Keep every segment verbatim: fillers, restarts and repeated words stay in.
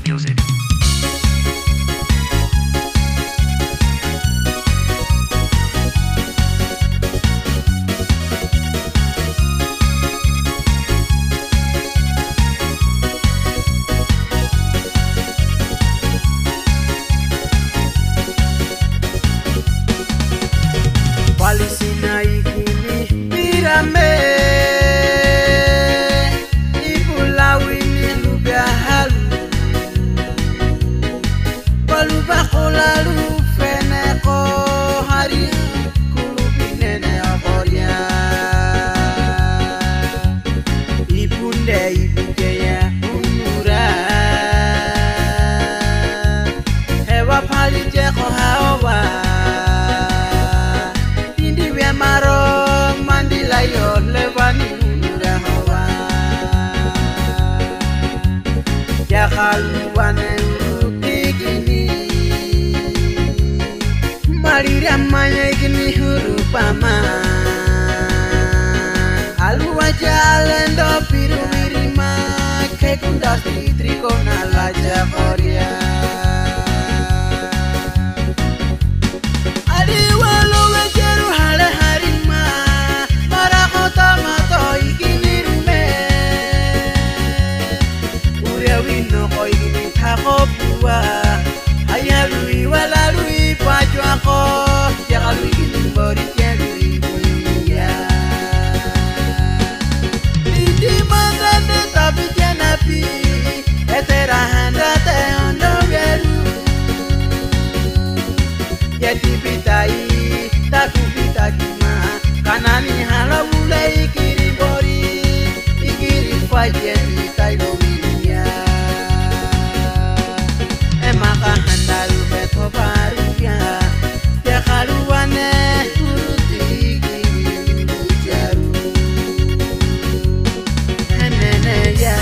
music. Walisina ikini pirame ibulawini lubya halu waluba kholalu feneko hari kulubinene aboria ibunde ibukeya unura hewa pali jeko hawa maro mandila yo levani unura hawa ya khalwane utigini marira manya igini hurupama alwa jalendo piru mirima kekunda trikona la jaforia kanani halawule ikiri bori ikiri fajeni tailo winia emaka handalu beto baruya ya kaluwane uruti ikiri ujaru enene ya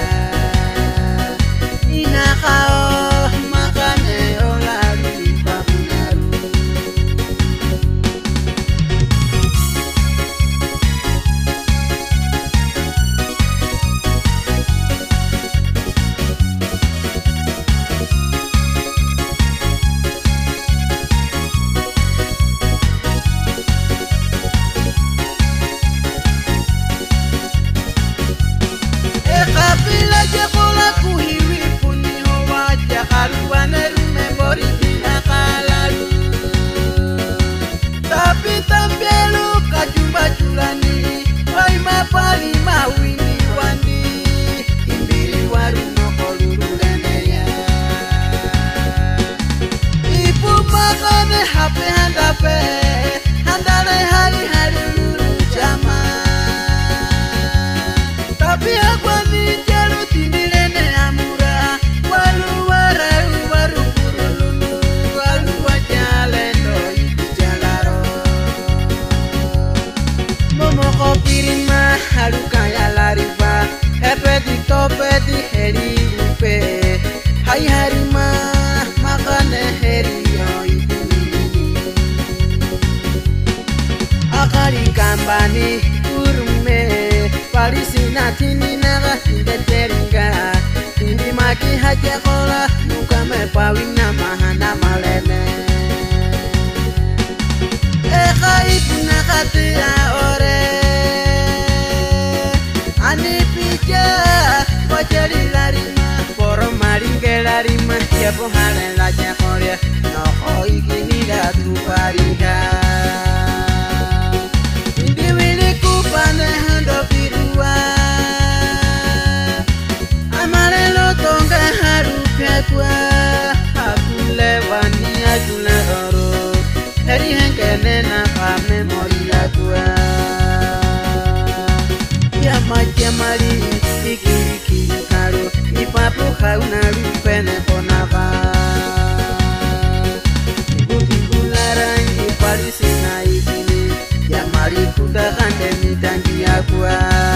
inakao makane olalu ipapunaru kabila jekola kuhiwi puni hoa jakaluane rumembori tina kalalu tapi tambielu kajumba julani waima pali mawini wandi imbiri waruno kolululeneya ipu makane hape handape handale hari hari lulu jama tapi akwani jalu tindilene amura walu waru waru kurululu walu wajalendo ijalaro momo kopirima haluka ya lariba epedi topedi heri upe hai harima makane heri yo iduni akari kambani urume Palisina tini naga indeteringa Indi maki haja kola Muka mepawina mahana malene Eka ipu nakatia ore Ani pija Wajali larima Poro maringe larima Yapo halen laja korea Noko ikini datu pariha Indi wili kupane hando pirua Amarelo tonga harupya kwa Hakule wani ajule oro Heri henkene na pa memoria kwa Ya maji mari ikiriki karo Ipapo kauna rupene konava Ibu-ibu larangi parisina ikini Ya mari kuda kande mitangi ya kwa